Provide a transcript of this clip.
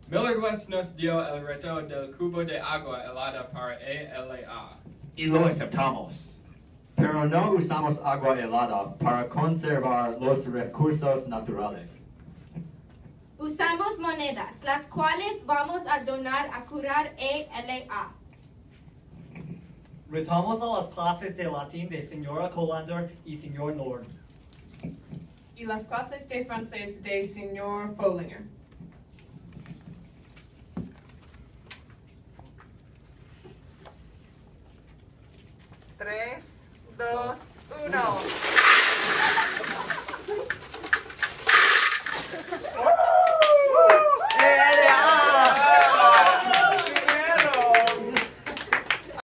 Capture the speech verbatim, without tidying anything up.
Millard West nos dio el reto del cubo de agua helada para A L A. Y lo aceptamos. Pero no usamos agua helada para conservar los recursos naturales. Usamos monedas, las cuales vamos a donar a curar A L A. Retamos a las clases de latín de Señora Colander y Señor Nord. Y las clases de francés de Señor Follinger. Tres, dos, uno.